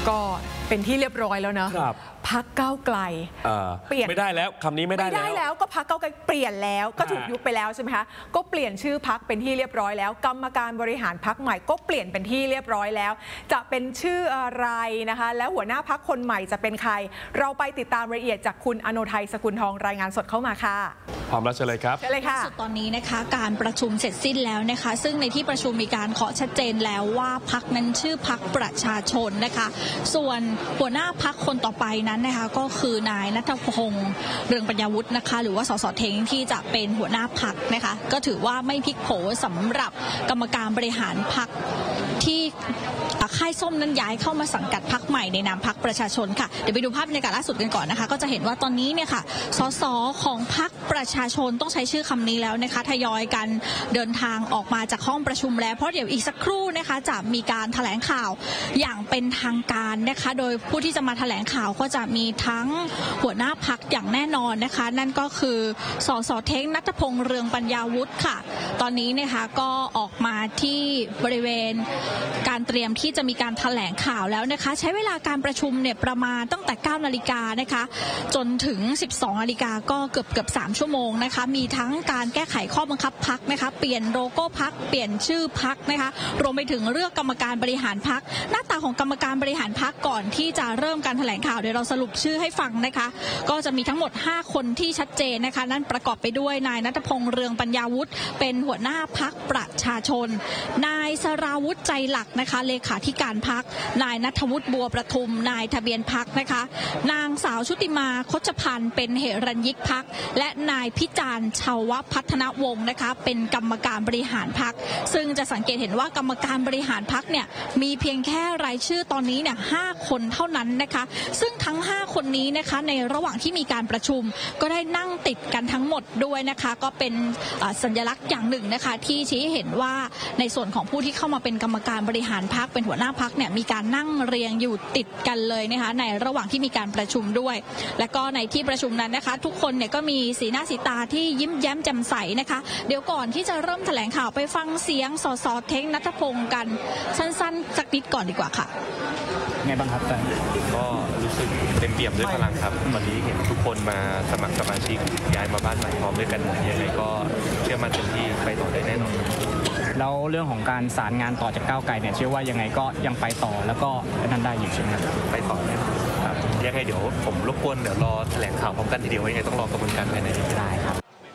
ก็เป็นที่เรียบร้อยแล้วนะพรรคก้าวไกลเปลี่ยนไม่ได้แล้วคำนี้ไม่ได้แล้วก็พรรคก้าวไกลเปลี่ยนแล้วก็ถูกยุบไปแล้วใช่ไหมคะก็เปลี่ยนชื่อพรรคเป็นที่เรียบร้อยแล้วกรรมการบริหารพรรคใหม่ก็เปลี่ยนเป็นที่เรียบร้อยแล้วจะเป็นชื่ออะไรนะคะแล้วหัวหน้าพรรคคนใหม่จะเป็นใครเราไปติดตามรายละเอียดจากคุณอโนไทยสกุลทองรายงานสดเข้ามาค่ะพร้อมแล้วเชิญเลยครับเชิญเลยค่ะสุดตอนนี้นะคะการประชุมเสร็จสิ้นแล้วนะคะซึ่งในที่ประชุมมีการเคาะชัดเจนแล้วว่าพรรคนั้นชื่อพรรคประชาชนนะคะส่วนหัวหน้าพรรคคนต่อไปนั้นนะคะก็คือนายณัฐพงษ์เรืองปัญญาวุฒินะคะหรือว่าสสเทงที่จะเป็นหัวหน้าพรรคนะคะก็ถือว่าไม่พลิกโผสำหรับกรรมการบริหารพรรคที่ค่ายส้มนั้นย้ายเข้ามาสังกัดพรรคใหม่ในนามพรรคประชาชนค่ะเดี๋ยวไปดูภาพบรรยากาศล่าสุดกันก่อนนะคะก็จะเห็นว่าตอนนี้เนี่ยค่ะสสของพรรคประชาชนต้องใช้ชื่อคำนี้แล้วนะคะทยอยกันเดินทางออกมาจากห้องประชุมแล้วเพราะเดี๋ยวอีกสักครู่นะคะจะมีการแถลงข่าวอย่างเป็นทางการนะคะโดยผู้ที่จะมาแถลงข่าวก็จะมีทั้งหัวหน้าพรรคอย่างแน่นอนนะคะนั่นก็คือสสเท้งณัฐพงษ์เรืองปัญญาวุฒิค่ะตอนนี้นะคะก็ออกมาที่บริเวณการเตรียมที่จะมีการแถลงข่าวแล้วนะคะใช้เวลาการประชุมเนี่ยประมาณตั้งแต่ 9 นาฬิกานะคะจนถึง 12 นาฬิกาก็เกือบ 3 ชั่วโมงนะคะมีทั้งการแก้ไขข้อบังคับพรรคนะคะเปลี่ยนโลโก้พรรคเปลี่ยนชื่อพรรคนะคะรวมไปถึงเลือกกรรมการบริหารพรรคหน้าตาของกรรมการบริหารพรรคก่อนที่จะเริ่มการแถลงข่าวเดี๋ยวเราสรุปชื่อให้ฟังนะคะก็จะมีทั้งหมด5คนที่ชัดเจนนะคะนั่นประกอบไปด้วยนายณัฐพงษ์เรืองปัญญาวุฒิเป็นหัวหน้าพรรคประชาชนนายสราวุฒิใจหลักนะคะเลขาธิการพรรคนายณัฐวุฒิบัวประทุมนายทะเบียนพรรคนะคะนางสาวชุติมาคชพันธ์เป็นเหรัญยิกพรรคและนายพิจารณ์ชาวพัฒนวงศ์นะคะเป็นกรรมการบริหารพรรคซึ่งจะสังเกตเห็นว่ากรรมการบริหารพรรคเนี่ยมีเพียงแค่รายชื่อตอนนี้เนี่ย5 คนเท่านั้นนะคะซึ่งทั้ง5 คนนี้นะคะในระหว่างที่มีการประชุมก็ได้นั่งติดกันทั้งหมดด้วยนะคะก็เป็นสัญลักษณ์อย่างหนึ่งนะคะที่ชี้เห็นว่าในส่วนของผู้ที่เข้ามาเป็นกรรมการบริหารพรรคเป็นหัวหน้าพรรคเนี่ยมีการนั่งเรียงอยู่ติดกันเลยนะคะในระหว่างที่มีการประชุมด้วยและก็ในที่ประชุมนั้นนะคะทุกคนเนี่ยก็มีสีหน้าสีตาที่ยิ้มแย้มแจ่มใสนะคะเดี๋ยวก่อนที่จะเริ่มแถลงข่าวไปฟังเสียงสสเท้งณัฐพงษ์กันสั้นๆสักนิดก่อนดีกว่าค่ะไงบ้างครับก็รู้สึกเต็มเปี่ยมด้วยพลังครับตอนนี้เห็นทุกคนมาสมัครสมาชิกย้ายมาบ้านใหม่พร้อมด้วยกันยังไงก็เชื่อมั่นเต็มที่ไปต่อได้แน่นอนแล้วเรื่องของการสารงานต่อจากก้าวไกลเนี่ยเชื่อว่ายังไงก็ยังไปต่อแล้วก็นั่นได้อยู่ใช่ไหมครับไปต่อแน่นอนครับยังไงเดี๋ยวผมรบกวนเดี๋ยวรอแถลงข่าวพร้อมกันทีเดียวยังไงต้องรอกระบวนการภายในได้ครับ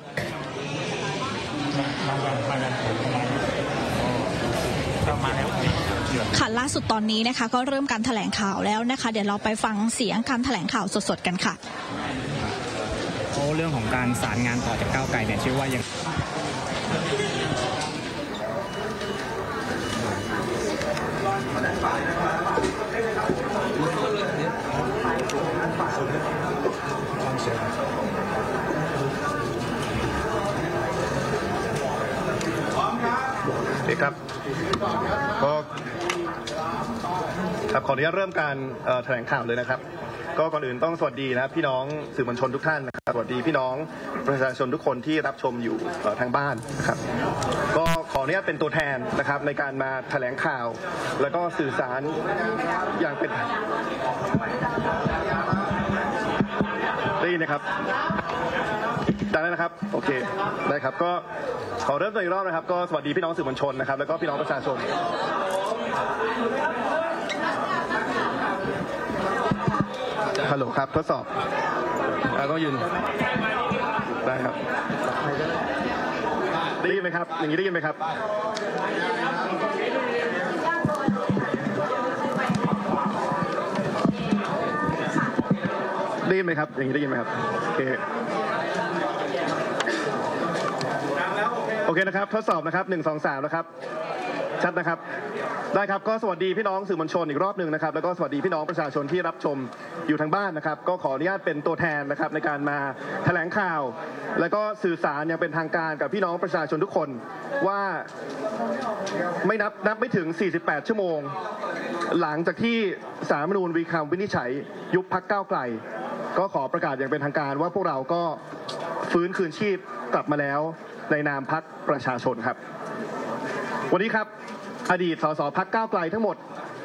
ค่ะล่าสุดตอนนี้นะคะก็เริ่มการแถลงข่าวแล้วนะคะเดี๋ยวเราไปฟังเสียงการแถลงข่าวสดๆกันค่ะเรื่องของการสารงานต่อจากก้าวไกลเนี่ยเชื่อว่ายังครับก็ขออนุญาตเริ่มการแถลงข่าวเลยนะครับก็ก่อนอื่นต้องสวัสดีนะพี่น้องสื่อมวลชนทุกท่านนะครับสวัสดีพี่น้องประชาชนทุกคนที่รับชมอยู่ทางบ้านนะครับก็ขออนุญาตเป็นตัวแทนนะครับในการมาแถลงข่าวแล้วก็สื่อสารอย่างเป็นได้ยินนะครับได้แล้วนะครับโอเคได้ครับก็ขอเริ่มตัวอีกรอบนะครับก็สวัสดีพี่น้องสื่อมวลชนนะครับแล้วก็พี่น้องประชาชนฮัลโหลครับทดสอบก็ยืนได้ครับได้ยินไหมครับอย่างนี้ได้ยินไหมครับได้ยินไหมครับอย่างนี้ได้ยินไหมครับโอเคนะครับทดสอบนะครับ1 2 3นะครับชัดนะครับได้ครับก็สวัสดีพี่น้องสื่อมวลชนอีกรอบหนึ่งนะครับแล้วก็สวัสดีพี่น้องประชาชนที่รับชมอยู่ทางบ้านนะครับก็ขออนุญาตเป็นตัวแทนนะครับในการมาแถลงข่าวแล้วก็สื่อสารอย่างเป็นทางการกับพี่น้องประชาชนทุกคนว่าไม่นับไม่ถึง48 ชั่วโมงหลังจากที่ศาลรัฐธรรมนูญมีคำวินิจฉัยยุบพรรคก้าวไกลก็ขอประกาศอย่างเป็นทางการว่าพวกเราก็ฟื้นคืนชีพกลับมาแล้วในนามพรรคประชาชนครับวันนี้ครับอดีตสสพรรคก้าวไกลทั้งหมด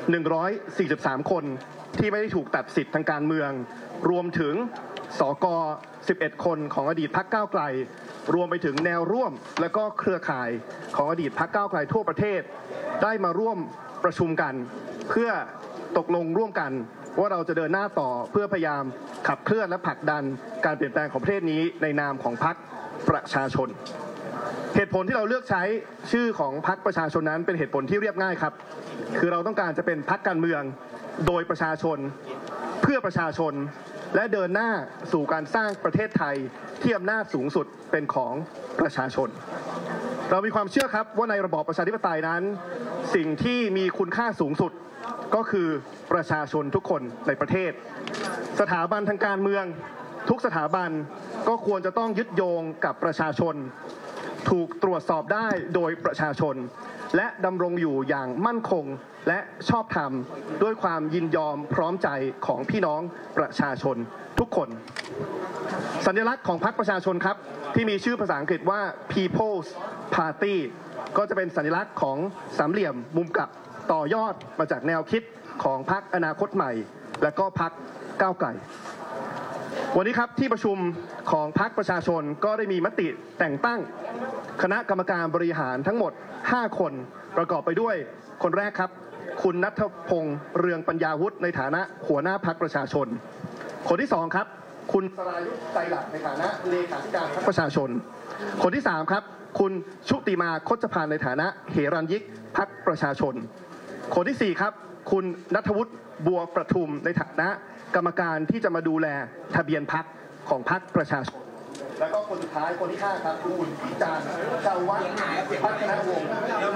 143 คนที่ไม่ได้ถูกตัดสิทธิ์ทางการเมืองรวมถึงสก11 คนของอดีตพรรคก้าวไกลรวมไปถึงแนวร่วมและก็เครือข่ายของอดีตพรรคก้าวไกลทั่วประเทศได้มาร่วมประชุมกันเพื่อตกลงร่วมกันว่าเราจะเดินหน้าต่อเพื่อพยายามขับเคลื่อนและผลักดันการเปลี่ยนแปลงของประเทศนี้ในนามของพรรคประชาชนเหตุผลที่เราเลือกใช้ชื่อของพรรคประชาชนนั้นเป็นเหตุผลที่เรียบง่ายครับคือเราต้องการจะเป็นพรรคการเมืองโดยประชาชนเพื่อประชาชนและเดินหน้าสู่การสร้างประเทศไทยที่อำนาจสูงสุดเป็นของประชาชนเรามีความเชื่อครับว่าในระบอบประชาธิปไตยนั้นสิ่งที่มีคุณค่าสูงสุดก็คือประชาชนทุกคนในประเทศสถาบันทางการเมืองทุกสถาบันก็ควรจะต้องยึดโยงกับประชาชนถูกตรวจสอบได้โดยประชาชนและดำรงอยู่อย่างมั่นคงและชอบธรรมด้วยความยินยอมพร้อมใจของพี่น้องประชาชนทุกคนสัญลักษณ์ของพรรคประชาชนครับที่มีชื่อภาษาอังกฤษว่า People's Party ก็จะเป็นสัญลักษณ์ของสามเหลี่ยมมุมกลับต่อยอดมาจากแนวคิดของพรรคอนาคตใหม่และก็พรรคก้าวไกลวันนี้ครับที่ประชุมของพรรคประชาชนก็ได้มีมติแต่งตั้งคณะกรรมการบริหารทั้งหมด5คนประกอบไปด้วยคนแรกครับคุณณัฐพงษ์เรืองปัญญาวุฒิในฐานะหัวหน้าพรรคประชาชนคนที่2ครับคุณสรายุทธใจหลักในฐานะเลขาธิการพรรคประชาชนคนที่3ครับคุณชุติมาคชพานในฐานะเหรัญยิกพรรคประชาชนคนที่4ครับคุณณัฐวุฒิบัวประทุมในฐานะกรรมการที่จะมาดูแลทะเบียนพรรคของพรรคประชาชนแล้วก็คนสุดท้ายคนที่5ครับคุณพิจารณ์ชาววัฒน์พัฒนวงศ์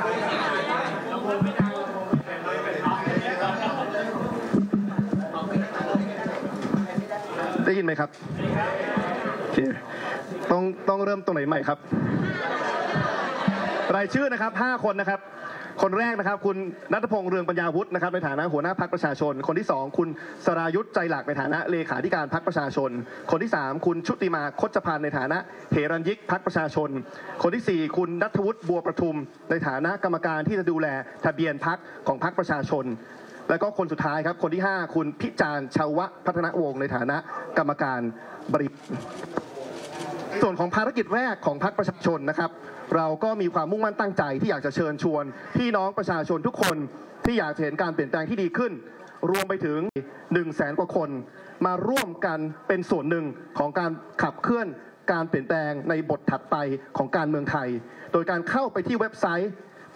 ได้ยินไหมครับโอเคต้องเริ่มตรงไหนใหม่ครับรายชื่อนะครับ5คนนะครับคนแรกนะครับคุณณัฐพงษ์เรืองปัญญาวุฒินะครับในฐานะหัวหน้าพรรคประชาชนคนที่2คุณสรายุทธใจหลักในฐานะเลขาธิการพรรคประชาชนคนที่3คุณชุติมาคชพานในฐานะเหรัญยิกพรรคประชาชนคนที่4คุณณัฐวุฒิบัวประทุมในฐานะกรรมการที่จะดูแลทะเบียนพรรคของพรรคประชาชนแล้วก็คนสุดท้ายครับคนที่5คุณพิจารณ์ชาวพัฒนวงศ์ในฐานะกรรมการบริหารส่วนของภารกิจแรกของพรรคประชาชนนะครับเราก็มีความมุ่งมั่นตั้งใจที่อยากจะเชิญชวนพี่น้องประชาชนทุกคนที่อยากเห็นการเปลี่ยนแปลงที่ดีขึ้นรวมไปถึง 100,000 กว่าคนมาร่วมกันเป็นส่วนหนึ่งของการขับเคลื่อนการเปลี่ยนแปลงในบทถัดไปของการเมืองไทยโดยการเข้าไปที่เว็บไซต์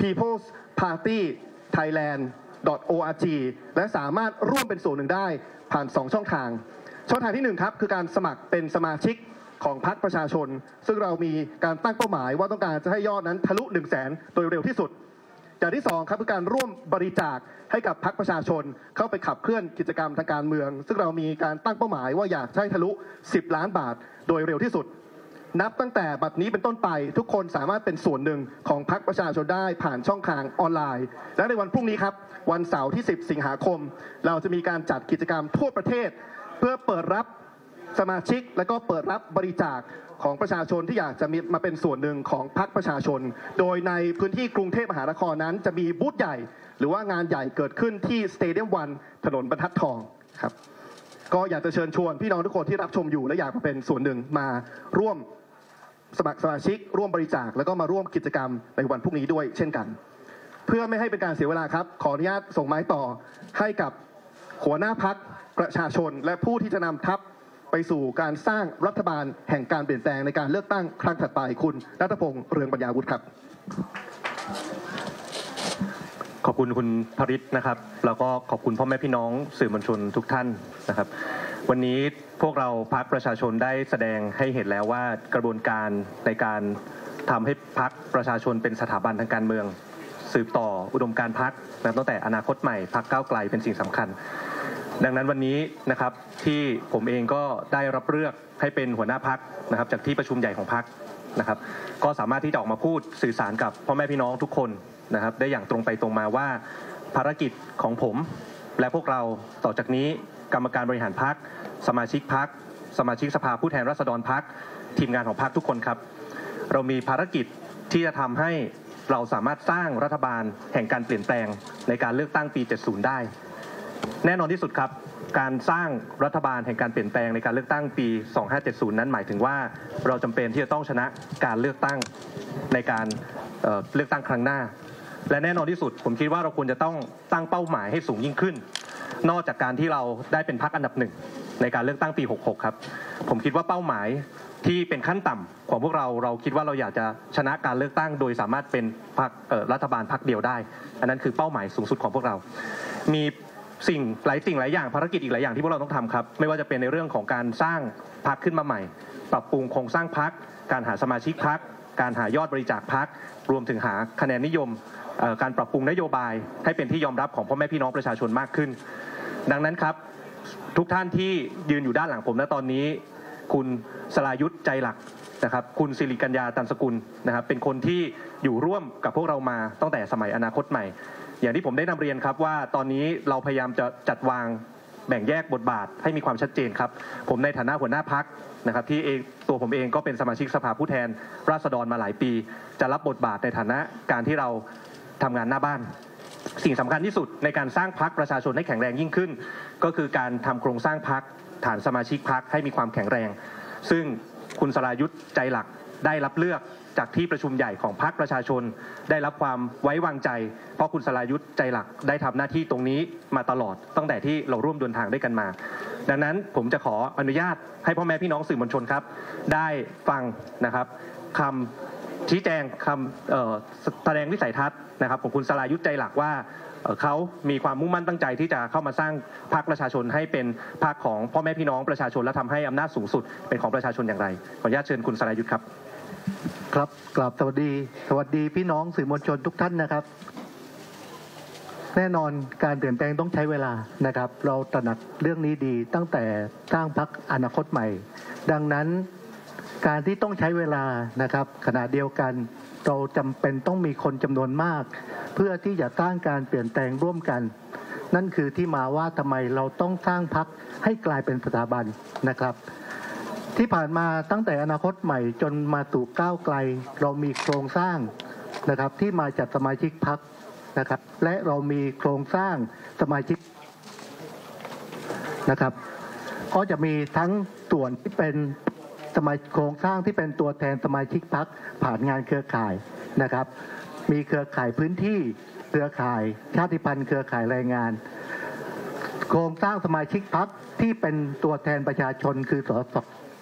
peoplespartythailand.org และสามารถร่วมเป็นส่วนหนึ่งได้ผ่าน2ช่องทางที่1ครับคือการสมัครเป็นสมาชิกของพรรคประชาชนซึ่งเรามีการตั้งเป้าหมายว่าต้องการจะให้ยอดนั้นทะลุ 100,000 โดยเร็วที่สุดอย่างที่2ครับคือการร่วมบริจาคให้กับพรรคประชาชนเข้าไปขับเคลื่อนกิจกรรมทางการเมืองซึ่งเรามีการตั้งเป้าหมายว่าอยากให้ทะลุ10 ล้านบาทโดยเร็วที่สุดนับตั้งแต่บัดนี้เป็นต้นไปทุกคนสามารถเป็นส่วนหนึ่งของพรรคประชาชนได้ผ่านช่องทางออนไลน์และในวันพรุ่งนี้ครับวันเสาร์ที่10 สิงหาคมเราจะมีการจัดกิจกรรมทั่วประเทศเพื่อเปิดรับสมาชิกและก็เปิดรับบริจาคของประชาชนที่อยากจะมาเป็นส่วนหนึ่งของพรรคประชาชนโดยในพื้นที่กรุงเทพมหานครนั้นจะมีบูธใหญ่หรือว่างานใหญ่เกิดขึ้นที่สเตเดียมวันถนนบรรทัดทองครับก็อยากจะเชิญชวนพี่น้องทุกคนที่รับชมอยู่และอยากมาเป็นส่วนหนึ่งมาร่วมสมัครสมาชิกร่วมบริจาคแล้วก็มาร่วมกิจกรรมในวันพรุ่งนี้ด้วยเช่นกันเพื่อไม่ให้เป็นการเสียเวลาครับขออนุญาตส่งไม้ต่อให้กับหัวหน้าพรรคประชาชนและผู้ที่จะนำทัพไปสู่การสร้างรัฐบาลแห่งการเปลี่ยนแปลงในการเลือกตั้งครั้งถัดไปคุณณัฐพงษ์เรืองปัญญาวุฒิครับขอบคุณคุณภริษนะครับแล้วก็ขอบคุณพ่อแม่พี่น้องสื่อมวลชนทุกท่านนะครับวันนี้พวกเราพรรคประชาชนได้แสดงให้เห็นแล้วว่ากระบวนการในการทำให้พรรคประชาชนเป็นสถาบันทางการเมืองสืบต่ออุดมการณ์พรรคตั้งแต่อนาคตใหม่พรรคก้าวไกลเป็นสิ่งสำคัญดังนั้นวันนี้นะครับที่ผมเองก็ได้รับเลือกให้เป็นหัวหน้าพรรคนะครับจากที่ประชุมใหญ่ของพรรคนะครับก็สามารถที่จะออกมาพูดสื่อสารกับพ่อแม่พี่น้องทุกคนนะครับได้อย่างตรงไปตรงมาว่าภารกิจของผมและพวกเราต่อจากนี้กรรมการบริหารพรรคสมาชิกพรรคสมาชิกสภาผู้แทนราษฎรพรรคทีมงานของพรรคทุกคนครับเรามีภารกิจที่จะทำให้เราสามารถสร้างรัฐบาลแห่งการเปลี่ยนแปลงในการเลือกตั้งปี 70 ได้ แน่นอนที่สุดครับการสร้างรัฐบาลแห่งการเปลี่ยนแปลงในการเลือกตั้งปี 2570 นั้นหมายถึงว่าเราจำเป็นที่จะต้องชนะการเลือกตั้งในการเลือกตั้งครั้งหน้าและแน่นอนที่สุดผมคิดว่าเราควรจะต้องตั้งเป้าหมายให้สูงยิ่งขึ้นนอกจากการที่เราได้เป็นพรรคอันดับหนึ่งในการเลือกตั้งปี 66 ครับผมคิดว่าเป้าหมายที่เป็นขั้นต่ำของพวกเราคิดว่าเราอยากจะชนะการเลือกตั้งโดยสามารถเป็นพรรครัฐบาลพรรคเดียวได้อันนั้นคือเป้าหมายสูงสุดของพวกเรามีสิ่งหลายอย่างภารกิจอีกหลายอย่างที่พวกเราต้องทำครับไม่ว่าจะเป็นในเรื่องของการสร้างพรรคขึ้นมาใหม่ปรับปรุงโครงสร้างพรรคการหาสมาชิกพรรคการหายอดบริจาคพรรครวมถึงหาคะแนนนิยมการปรับปรุงนโยบายให้เป็นที่ยอมรับของพ่อแม่พี่น้องประชาชนมากขึ้นดังนั้นครับทุกท่านที่ยืนอยู่ด้านหลังผมณตอนนี้คุณสรายุทธใจหลักนะครับคุณสิริกัญญาตันสกุลนะครับเป็นคนที่อยู่ร่วมกับพวกเรามาตั้งแต่สมัยอนาคตใหม่อย่างที่ผมได้นำเรียนครับว่าตอนนี้เราพยายามจะจัดวางแบ่งแยกบทบาทให้มีความชัดเจนครับผมในฐานะหัวหน้าพรรคนะครับที่ตัวผมเองก็เป็นสมาชิกสภาผู้แทนราษฎรมาหลายปีจะรับบทบาทในฐานะการที่เราทำงานหน้าบ้านสิ่งสำคัญที่สุดในการสร้างพรรคประชาชนให้แข็งแรงยิ่งขึ้นก็คือการทำโครงสร้างพรรคฐานสมาชิกพรรคให้มีความแข็งแรงซึ่งคุณสรายุทธใจหลักได้รับเลือกจากที่ประชุมใหญ่ของพรรคประชาชนได้รับความไว้วางใจเพราะคุณสรายุทธใจหลักได้ทำหน้าที่ตรงนี้มาตลอดตั้งแต่ที่เราร่วมเดินทางด้วยกันมาดังนั้นผมจะขออนุญาตให้พ่อแม่พี่น้องสื่อมวลชนครับได้ฟังนะครับคำชี้แจงคำแสดงวิสัยทัศน์นะครับของคุณสรายุทธใจหลักว่าเขามีความมุ่งมั่นตั้งใจที่จะเข้ามาสร้างพรรคประชาชนให้เป็นพรรคของพ่อแม่พี่น้องประชาชนและทำให้อำนาจสูงสุดเป็นของประชาชนอย่างไรขออนุญาตเชิญคุณสรายุทธครับครับกราบสวัสดีพี่น้องสื่อมวลชนทุกท่านนะครับแน่นอนการเปลี่ยนแปลงต้องใช้เวลานะครับเราตระหนักเรื่องนี้ดีตั้งแต่สร้างพรรคอนาคตใหม่ดังนั้นการที่ต้องใช้เวลานะครับขณะเดียวกันเราจำเป็นต้องมีคนจำนวนมากเพื่อที่จะสร้างการเปลี่ยนแปลงร่วมกันนั่นคือที่มาว่าทำไมเราต้องสร้างพรรคให้กลายเป็นสถาบันนะครับที่ผ่านมาตั้งแต่อนาคตใหม่จนมาสู่ก้าวไกลเรามีโครงสร้างนะครับที่มาจากสมาชิกพรรคนะครับและเรามีโครงสร้างสมาชิกนะครับก็จะมีทั้งส่วนที่เป็นโครงสร้างที่เป็นตัวแทนสมาชิกพรรคผ่านงานเครือข่ายนะครับมีเครือข่ายพื้นที่เครือข่ายชาติพันธุ์เครือข่ายแรงงานโครงสร้างสมาชิกพรรคที่เป็นตัวแทนประชาชนคือสส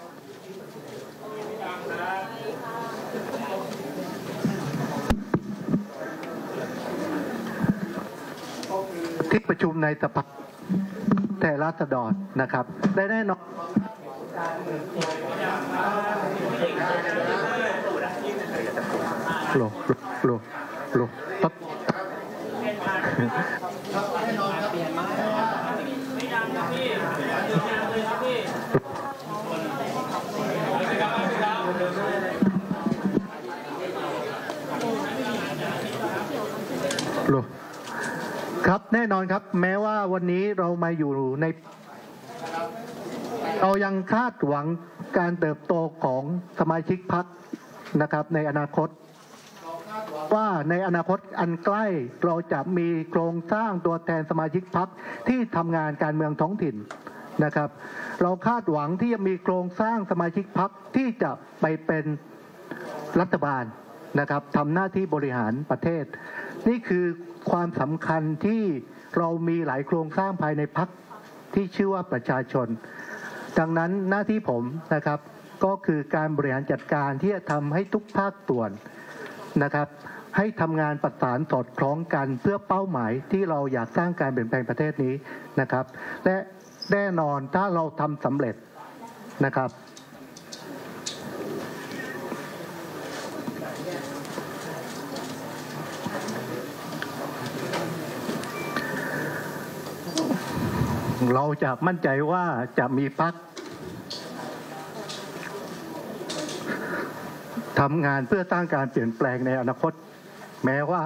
ที่ประชุมในสภาแต่ราษฎรนะครับได้แน่นอนครับแน่นอนครับแม้ว่าวันนี้เรามาอยู่ในเรายังคาดหวังการเติบโตของสมาชิกพรรคนะครับในอนาคตว่าในอนาคตอันใกล้เราจะมีโครงสร้างตัวแทนสมาชิกพรรคที่ทำงานการเมืองท้องถิ่นนะครับเราคาดหวังที่จะมีโครงสร้างสมาชิกพรรคที่จะไปเป็นรัฐบาลนะครับทำหน้าที่บริหารประเทศนี่คือความสำคัญที่เรามีหลายโครงสร้างภายในพรรคที่ชื่อว่าประชาชนดังนั้นหน้าที่ผมนะครับก็คือการบริหารจัดการที่จะทำให้ทุกภาคส่วนนะครับให้ทำงานประสานสอดคล้องกันเพื่อเป้าหมายที่เราอยากสร้างการเปลี่ยนแปลงประเทศนี้นะครับและแน่นอนถ้าเราทำสำเร็จนะครับเราจะมั่นใจว่าจะมีพรรคทำงานเพื่อสร้างการเปลี่ยนแปลงในอนาคตแม้ว่า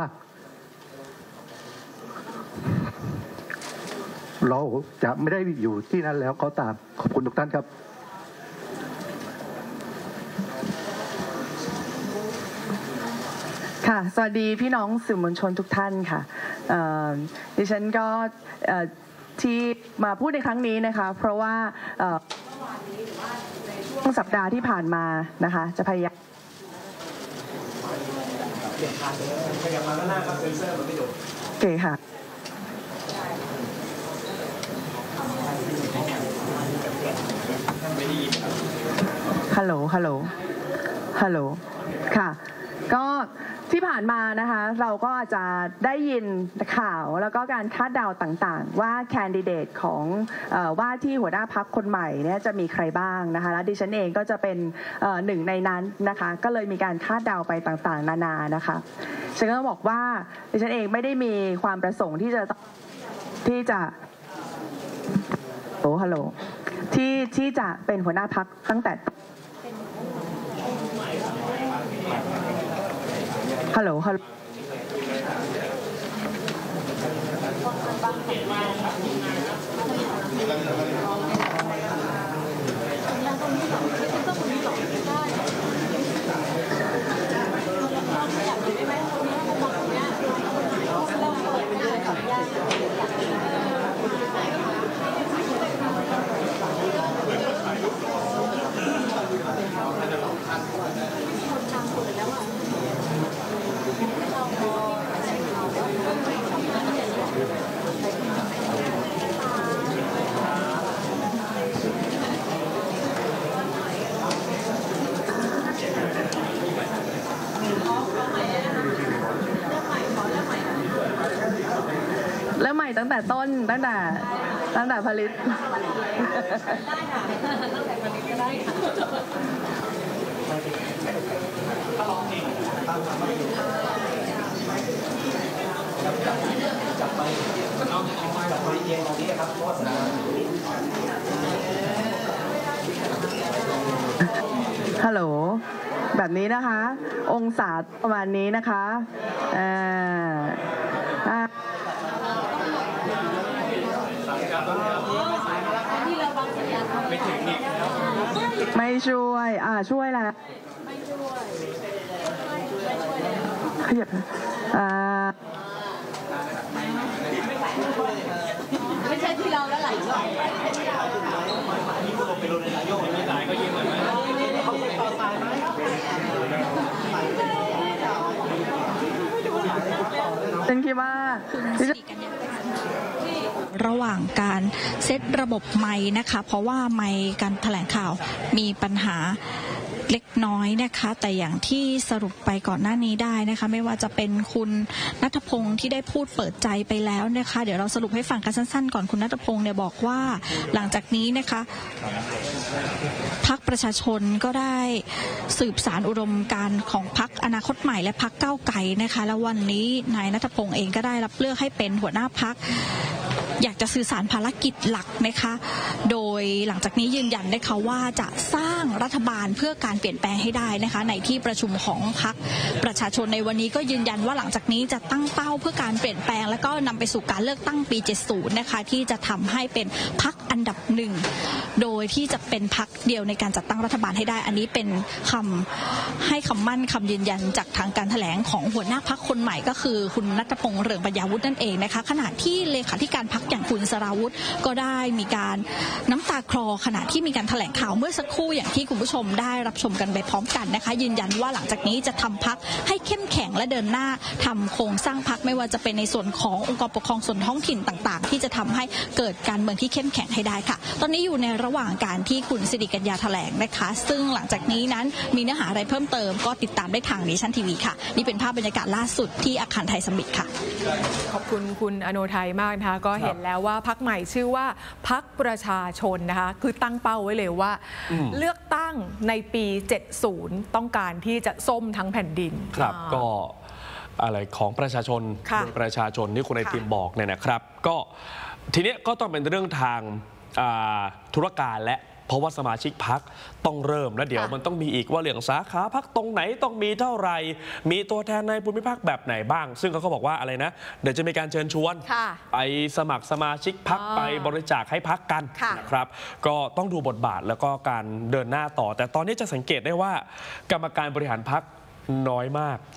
เราจะไม่ได้อยู่ที่นั้นแล้วก็ตามขอบคุณทุกท่านครับค่ะสวัสดีพี่น้องสื่อมวลชนทุกท่านค่ะดิฉันก็ที่มาพูดในครั้งนี้นะคะเพราะว่าสัปดาห์ที่ผ่านมานะคะจะพยายามโอเคค่ะฮัลโหลค่ะก็ที่ผ่านมานะคะเราก็อาจจะได้ยินข่าวแล้วก็การคาดเดาต่างๆว่าแคนดิเดตของว่าที่หัวหน้าพรรคคนใหม่เนี่ยจะมีใครบ้างนะคะและดิฉันเองก็จะเป็นหนึ่งในนั้นนะคะก็เลยมีการคาดเดาไปต่างๆนานานะคะฉันก็บอกว่าดิฉันเองไม่ได้มีความประสงค์ที่จะฮัลโหลที่จะเป็นหัวหน้าพรรคตั้งแต่ฮัลโหลเริ่มใหม่ตั้งแต่ต้นตั้งแต่ผลิตฮัลโหลแบบนี้นะคะองศาประมาณนี้นะคะไม่ช่วยช่วยแล้วขยับไม่ใช่ที่เราแล้วหลายฉันคิดว่าระหว่างการเซตระบบไมค์นะคะเพราะว่าไมค์การแถลงข่าวมีปัญหาเล็กน้อยนะคะแต่อย่างที่สรุปไปก่อนหน้านี้ได้นะคะไม่ว่าจะเป็นคุณณัฐพงศ์ที่ได้พูดเปิดใจไปแล้วนะคะเดี๋ยวเราสรุปให้ฟังกันสั้นๆก่อนคุณณัฐพงศ์เนี่ยบอกว่าหลังจากนี้นะคะพรรคประชาชนก็ได้สืบสารอุดมการณ์ของพรรคอนาคตใหม่และพรรคก้าวไกลนะคะแล้ววันนี้นายณัฐพงศ์เองก็ได้รับเลือกให้เป็นหัวหน้าพรรคอยากจะสื่อสารภารกิจหลักนะคะโดยหลังจากนี้ยืนยันนะคะว่าจะสร้างรัฐบาลเพื่อการเปลี่ยนแปลงให้ได้นะคะในที่ประชุมของพรรคประชาชนในวันนี้ก็ยืนยันว่าหลังจากนี้จะตั้งเป้าเพื่อการเปลี่ยนแปลงแล้วก็นำไปสู่การเลือกตั้งปี 70 นะคะที่จะทำให้เป็นพรรคอันดับหนึ่งโดยที่จะเป็นพรรคเดียวในการจัดตั้งรัฐบาลให้ได้อันนี้เป็นคำให้คำมั่นคำยืนยันจากทางการแถลงของหัวหน้าพรรคคนใหม่ก็คือคุณณัฐพงศ์เรืองปัญญาวุฒินั่นเองนะคะขณะที่เลขาธิการพรรคอย่างคุณสราวุธก็ได้มีการน้ำตาคลอขณะที่มีการแถลงข่าวเมื่อสักครู่อย่างที่คุณผู้ชมได้รับชมกันไปพร้อมกันนะคะยืนยันว่าหลังจากนี้จะทำพรรคให้เข้มแข็งและเดินหน้าทำโครงสร้างพรรคไม่ว่าจะเป็นในส่วนขององค์กรปกครองส่วนท้องถิ่นต่างๆที่จะทำให้เกิดการเมืองที่เข้มแข็งให้ได้ค่ะตอนนี้อยู่ในระหว่างการที่คุณสิริกัญญาแถลงนะคะซึ่งหลังจากนี้นั้นมีเนื้อหาอะไรเพิ่มเติมก็ติดตามได้ทางเนชั่นทีวีค่ะนี่เป็นภาพบรรยากาศล่าสุดที่อาคารไทยสมิตค่ะขอบคุณคุณอโนไทยมากนะคะก็เห็นแล้วว่าพรรคใหม่ชื่อว่าพรรคประชาชนนะคะคือตั้งเป้าไว้เลยว่าเลือกตั้งในปี 70 ต้องการที่จะส้มทั้งแผ่นดินครับก็อะไรของประชาชนโดยประชาชนที่คุณไอติมบอกเนี่ยนะครับก็ทีนี้ก็ต้องเป็นเรื่องทางธุรการและเพราะว่าสมาชิกพรรคต้องเริ่มแล้วเดี๋ยวมันต้องมีอีกว่าเรื่องสาขาพรรคตรงไหนต้องมีเท่าไหร่มีตัวแทนในภูมิภาคแบบไหนบ้างซึ่งเขาก็บอกว่าอะไรนะเดี๋ยวจะมีการเชิญชวนไปสมัครสมาชิกพรรคไปบริจาคให้พรรคกันนะครับก็ต้องดูบทบาทแล้วก็การเดินหน้าต่อแต่ตอนนี้จะสังเกตได้ว่ากรรมการบริหารพรรคน้อยมาก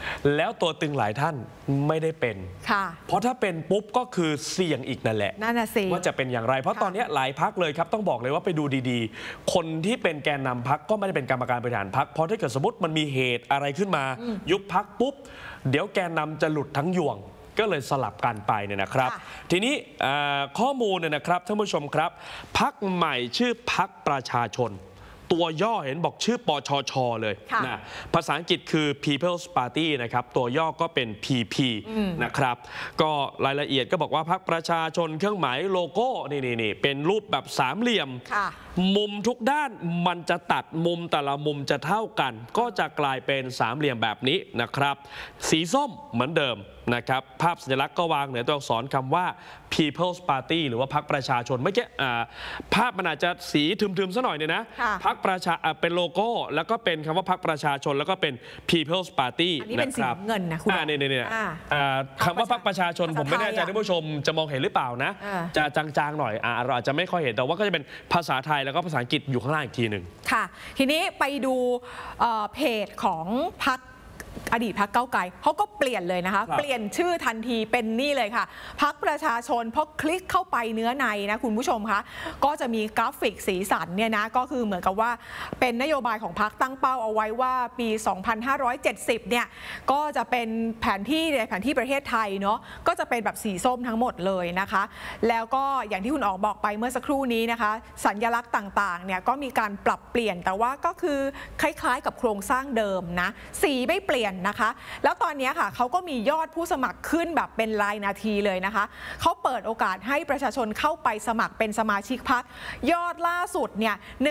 แล้วตัวตึงหลายท่านไม่ได้เป็นเพราะถ้าเป็นปุ๊บก็คือเสี่ยงอีกนั่นแหละนั่นน่ะสิว่าจะเป็นอย่างไรเพราะตอนนี้หลายพรรคเลยครับต้องบอกเลยว่าไปดูดีๆคนที่เป็นแกนนำพรรคก็ไม่ได้เป็นกรรมการบริหารพรรคเพราะถ้าเกิดสมมติมันมีเหตุอะไรขึ้นมายุบพรรคปุ๊บเดี๋ยวแกนนำจะหลุดทั้งยวงก็เลยสลับกันไปเนี่ยนะครับทีนี้ข้อมูลเนี่ยนะครับท่านผู้ชมครับพรรคใหม่ชื่อพรรคประชาชนตัวย่อเห็นบอกชื่อปชชเลยนะภาษาอังกฤษคือ People's Party นะครับตัวย่อก็เป็น PP นะครับก็รายละเอียดก็บอกว่าพรรคประชาชนเครื่องหมายโลโก้นี่เป็นรูปแบบสามเหลี่ยมมุมทุกด้านมันจะตัดมุมแต่ละมุมจะเท่ากันก็จะกลายเป็นสามเหลี่ยมแบบนี้นะครับสีส้มเหมือนเดิมนะครับภาพสัญลักษณ์ก็วางเหนือตัวอักษรคำว่า People's Party หรือว่าพรรคประชาชนไม่ใช่ภาพมันอาจจะสีทึมๆซะหน่อยเนี่ยนะพรรคประชาเป็นโลโก้แล้วก็เป็นคำว่าพรรคประชาชนแล้วก็เป็น People's Party อันนี้เป็นสีเงินนะคุณเนี่ยคำว่าพรรคประชาชนผมไม่แน่ใจท่านผู้ชมจะมองเห็นหรือเปล่านะจะจางๆหน่อยเราอาจจะไม่ค่อยเห็นแต่ว่าก็จะเป็นภาษาไทยแล้วก็ภาษาอังกฤษอยู่ข้างล่างอีกทีหนึ่งค่ะทีนี้ไปดูเพจของพรรคอดีตพรรคก้าวไกลเขาก็เปลี่ยนเลยนะคะเปลี่ยนชื่อทันทีเป็นนี่เลยค่ะพรรคประชาชนพอคลิกเข้าไปเนื้อในนะคุณผู้ชมคะก็จะมีกราฟิกสีสันเนี่ยนะก็คือเหมือนกับว่าเป็นนโยบายของพรรคตั้งเป้าเอาไว้ว่าปี 2570 เนี่ยก็จะเป็นแผนที่ประเทศไทยเนาะก็จะเป็นแบบสีส้มทั้งหมดเลยนะคะแล้วก็อย่างที่คุณอ๋อบอกไปเมื่อสักครู่นี้นะคะสัญลักษณ์ต่างๆเนี่ยก็มีการปรับเปลี่ยนแต่ว่าก็คือคล้ายๆกับโครงสร้างเดิมนะสีไม่เปลี่ยนนะคะแล้วตอนนี้ค่ะเขาก็มียอดผู้สมัครขึ้นแบบเป็นรายนาทีเลยนะคะเขาเปิดโอกาสให้ประชาชนเข้าไปสมัครเป็นสมาชิกพรรคยอดล่าสุดเนี่ย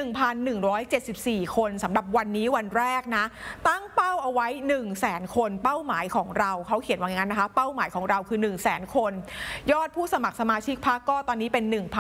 1,174 คนสำหรับวันนี้วันแรกนะตั้งเป้าเอาไว้ 100,000 คนเป้าหมายของเราเขาเขียนว่าอย่างนั้นนะคะเป้าหมายของเราคือ 100,000 คนยอดผู้สมัครสมาชิกพรรคก็ตอนนี้เป็น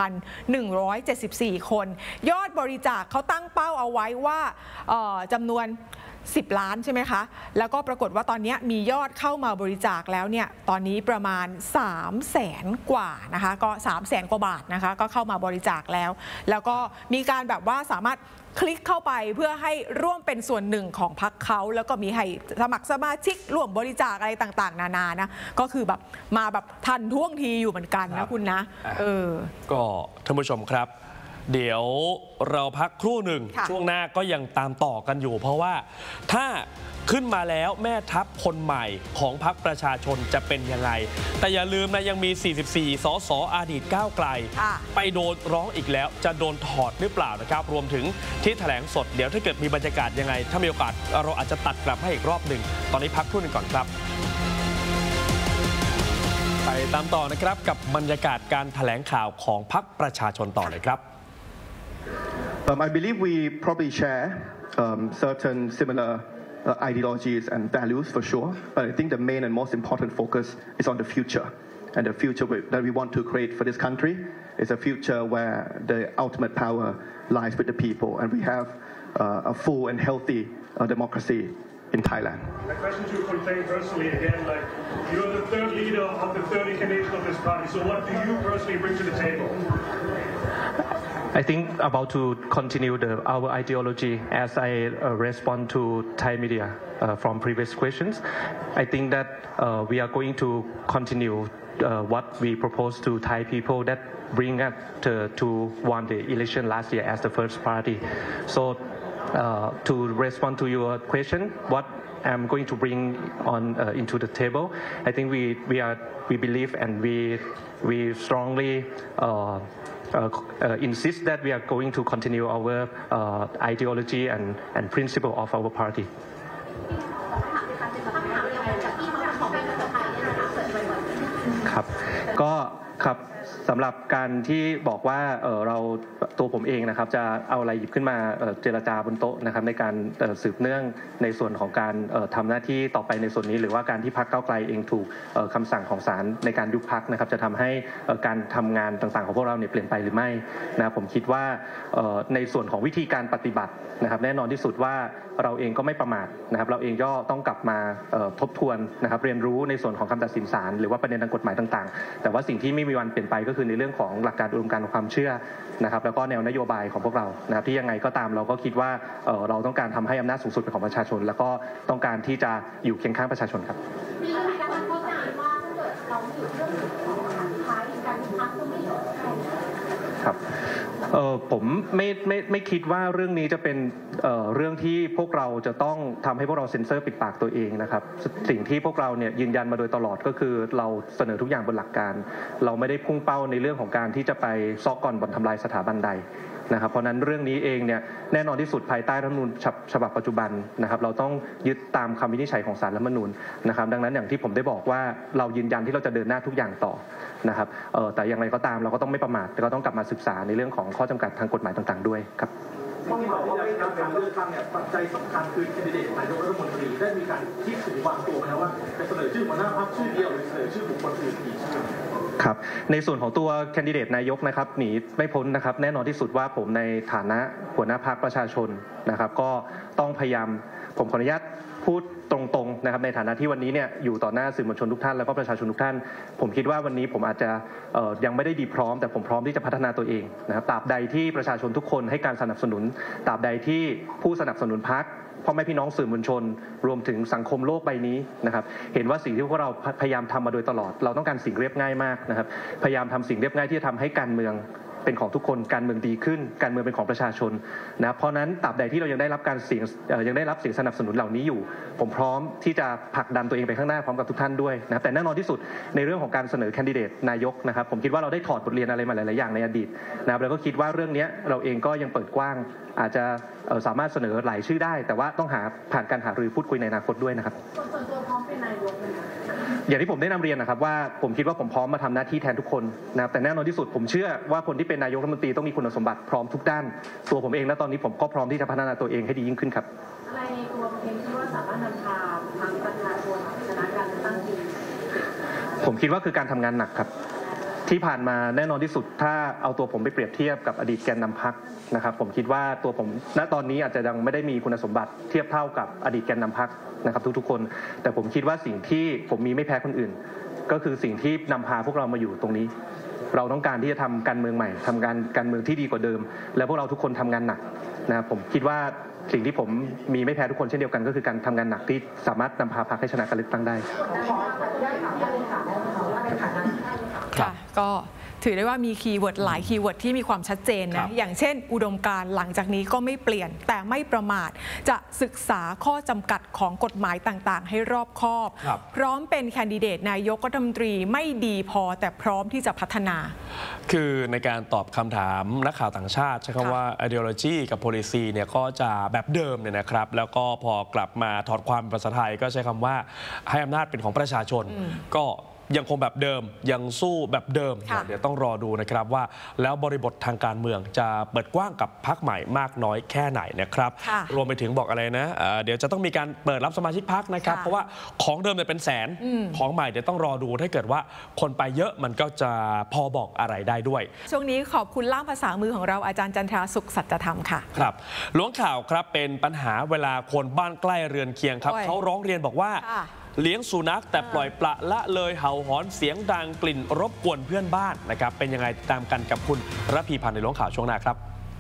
1,174 คนยอดบริจาคเขาตั้งเป้าเอาไว้ว่าจำนวน10 ล้านใช่ไหมคะแล้วก็ปรากฏว่าตอนนี้มียอดเข้ามาบริจาคแล้วเนี่ยตอนนี้ประมาณ 300,000 กว่านะคะก็ 300,000 กว่าบาทนะคะก็เข้ามาบริจาคแล้วก็มีการแบบว่าสามารถคลิกเข้าไปเพื่อให้ร่วมเป็นส่วนหนึ่งของพรรคเขาแล้วก็มีให้สมัครสมาชิกร่วมบริจาคอะไรต่างๆนานานะก็คือแบบมาแบบทันท่วงทีอยู่เหมือนกันนะคุณนะก็ท่านผู้ชมครับเดี๋ยวเราพักครู่หนึ่งช่วงหน้าก็ยังตามต่อกันอยู่เพราะว่าถ้าขึ้นมาแล้วแม่ทัพคนใหม่ของพรรคประชาชนจะเป็นยังไงแต่อย่าลืมนะยังมี44 สสอดีตก้าวไกลไปโดนร้องอีกแล้วจะโดนถอดหรือเปล่านะครับรวมถึงที่แถลงสดเดี๋ยวถ้าเกิดมีบรรยากาศยังไงถ้ามีโอกาสเราอาจจะตัดกลับให้อีกรอบหนึ่งตอนนี้พักครู่หนึ่งก่อนครับไปตามต่อนะครับกับบรรยากาศการแถลงข่าวของพรรคประชาชนต่อเลยครับ I believe we probably share certain similar ideologies and values for sure, but I think the main and most important focus is on the future. And the future that we want to create for this country is a future where the ultimate power lies with the people, and we have a full and healthy democracy in Thailand. My question to you, Khun Thein, personally again, like you're the third leader of the third incarnation of this party. So what do you personally bring to the table? I think about to continue our ideology as I respond to Thai media from previous questions. I think that we are going to continue what we propose to Thai people that bring us to won the election last year as the first party. So to respond to your question, what I'm going to bring on into the table, I think we believe and we strongly insist that we are going to continue our ideology and principle of our party. ครับก็ครับสำหรับการที่บอกว่าเราตัวผมเองนะครับจะเอาอะไรหยิบขึ้นมาเจรจาบนโต๊ะนะครับในการสืบเนื่องในส่วนของการทำหน้าที่ต่อไปในส่วนนี้หรือว่าการที่พรรคก้าวไกลเองถูกคำสั่งของศาลในการยุบพรรคนะครับจะทำให้การทำงานต่างๆของพวกเราเนี่ยเปลี่ยนไปหรือไม่นะผมคิดว่าในส่วนของวิธีการปฏิบัตินะครับแน่นอนที่สุดว่าเราเองก็ไม่ประมาทนะครับเราเองก็ต้องกลับมาทบทวนนะครับเรียนรู้ในส่วนของคำตัดสินศาลหรือว่าประเด็นทางกฎหมายต่างๆแต่ว่าสิ่งที่ไม่มีวันเปลี่ยนไปก็คือในเรื่องของหลักการอุดมการณ์ความเชื่อนะครับแล้วก็แนวนโยบายของพวกเรานะครับที่ยังไงก็ตามเราก็คิดว่าเราต้องการทำให้อำนาจสูงสุดเป็นของประชาชนแล้วก็ต้องการที่จะอยู่เคียงข้างประชาชนครับมีการเข้าใจว่าถ้าเกิดเราอยู่เรื่องของท้ายการที่พักจะไม่อยู่ครับผมไม่คิดว่าเรื่องนี้จะเป็นเรื่องที่พวกเราจะต้องทำให้พวกเราเซ็นเซอร์ปิดปากตัวเองนะครับสิ่งที่พวกเราเนี่ยยืนยันมาโดยตลอดก็คือเราเสนอทุกอย่างบนหลักการเราไม่ได้พุ่งเป้าในเรื่องของการที่จะไปซอกก่อนบ่อนทำลายสถาบันใดนะครับเพราะนั้นเรื่องนี้เองเนี่ยแน่นอนที่สุดภายใต้รัฐธรรมนูญฉบับปัจจุบันนะครับเราต้องยึดตามคำวินิจฉัยของศาลรัฐธรรมนูญนะครับดังนั้นอย่างที่ผมได้บอกว่าเรายืนยันที่เราจะเดินหน้าทุกอย่างต่อนะครับแต่อย่างไรก็ตามเราก็ต้องไม่ประมาทเราต้องกลับมาศึกษาในเรื่องของข้อจำกัดทางกฎหมายต่างๆด้วยครับต้องบอกว่าการเลือกตั้งเนี่ยปัจจัยสำคัญคือแคนดิเดตนายกรัฐมนตรีได้มีการคิดถึงวางตัวไหมว่าจะเสนอชื่อหัวหน้าพรรคชื่อเดียวหรือเสนอชื่อบุคคลอื่นอีกชื่อครับในส่วนของตัวแคนดิเดตนายกนะครับหนีไม่พ้นนะครับแน่นอนที่สุดว่าผมในฐานะหัวหน้าพรรคประชาชนนะครับก็ต้องพยายามผมขออนุญาตพูดตรงๆนะครับในฐานะที่วันนี้เนี่ยอยู่ต่อหน้าสื่อมวลชนทุกท่านแล้วก็ประชาชนทุกท่านผมคิดว่าวันนี้ผมอาจจะยังไม่ได้ดีพร้อมแต่ผมพร้อมที่จะพัฒนาตัวเองนะครับตราบใดที่ประชาชนทุกคนให้การสนับสนุนตราบใดที่ผู้สนับสนุนพรรคพ่อแม่พี่น้องสื่อมวลชนรวมถึงสังคมโลกใบนี้นะครับเห็นว่าสิ่งที่พวกเราพยายามทำมาโดยตลอดเราต้องการสิ่งเรียบง่ายมากนะครับพยายามทำสิ่งเรียบง่ายที่จะทำให้การเมืองเป็นของทุกคนการเมืองดีขึ้นการเมืองเป็นของประชาชนนะเพราะนั้นตราบใดที่เรายังได้รับเสียงสนับสนุนเหล่านี้อยู่ผมพร้อมที่จะผลักดันตัวเองไปข้างหน้าพร้อมกับทุกท่านด้วยนะแต่แน่นอนที่สุดในเรื่องของการเสนอแคนดิเดตนายกนะครับผมคิดว่าเราได้ถอดบทเรียนอะไรมาหลายๆอย่างในอดีตนะครับแล้วก็คิดว่าเรื่องนี้เราเองก็ยังเปิดกว้างอาจจะสามารถเสนอหลายชื่อได้แต่ว่าต้องผ่านการหารือพูดคุยในอนาคตด้วยนะครับส่วนตัวพร้อมเป็นนายกไหมคะอย่างที่ผมได้นำเรียนนะครับว่าผมคิดว่าผมพร้อมมาทำหน้าที่แทนทุกคนนะครับแต่แน่นอนที่สุดผมเชื่อว่าคนที่เป็นนายกรัฐมนตรีต้องมีคุณสมบัติพร้อมทุกด้านตัวผมเองและตอนนี้ผมก็พร้อมที่จะพัฒนาตัวเองให้ดียิ่งขึ้นครับอะไรในตัวเองที่ว่าสามารถนำพาทางประชาชนชนะการเลือกตั้งดีผมคิดว่าคือการทำงานหนักครับที่ผ่านมาแน่นอนที่สุดถ้าเอาตัวผมไปเปรียบเทียบกับอดีตแกนนำพรรคนะครับผมคิดว่าตัวผมณตอนนี้อาจจะยังไม่ได้มีคุณสมบัติเทียบเท่ากับอดีตแกนนำพรรคนะครับทุกๆคนแต่ผมคิดว่าสิ่งที่ผมมีไม่แพ้คนอื่นก็คือสิ่งที่นำพาพวกเรามาอยู่ตรงนี้เราต้องการที่จะทำการเมืองใหม่ทำการเมืองที่ดีกว่าเดิมและพวกเราทุกคนทำงานหนักนะครับผมคิดว่าสิ่งที่ผมมีไม่แพ้ทุกคนเช่นเดียวกันก็คือการทำงานหนักที่สามารถนำพาพรรคให้ชนะการเลือกตั้งได้ค่ะก็ถือได้ว่ามีคีย์เวิร์ดหลายคีย์เวิร์ดที่มีความชัดเจนนะอย่างเช่นอุดมการณ์หลังจากนี้ก็ไม่เปลี่ยนแต่ไม่ประมาทจะศึกษาข้อจำกัดของกฎหมายต่างๆให้รอบคอบพร้อมเป็นแคนดิเดตนายกรัฐมนตรีไม่ดีพอแต่พร้อมที่จะพัฒนาคือในการตอบคำถามนักข่าวต่างชาติใช้คำว่า ideology กับ policy เนี่ยก็จะแบบเดิมเนี่ยนะครับแล้วก็พอกลับมาถอดความเป็นภาษาไทยก็ใช้คำว่าให้อำนาจเป็นของประชาชนก็ยังคงแบบเดิมยังสู้แบบเดิมเดี๋ยวต้องรอดูนะครับว่าแล้วบริบททางการเมืองจะเปิดกว้างกับพรรคใหม่มากน้อยแค่ไหนนะครับรวมไปถึงบอกอะไรนะเดี๋ยวจะต้องมีการเปิดรับสมาชิกพรรคนะครับเพราะว่าของเดิมเนี่ยเป็นแสนของใหม่เดี๋ยวต้องรอดูถ้าเกิดว่าคนไปเยอะมันก็จะพอบอกอะไรได้ด้วยช่วงนี้ขอบคุณล่ามภาษามือของเราอาจารย์จันทราสุขสัจธรรมค่ะครับล้วงข่าวครับเป็นปัญหาเวลาคนบ้านใกล้เรือนเคียงครับเขาร้องเรียนบอกว่าเลี้ยงสุนัขแต่ปล่อยปละละเลยเห่าหอนเสียงดังกลิ่นรบกวนเพื่อนบ้านนะครับเป็นยังไงตามกันกับคุณระพีพันธ์ในล้วงข่าวช่วงหน้าครับ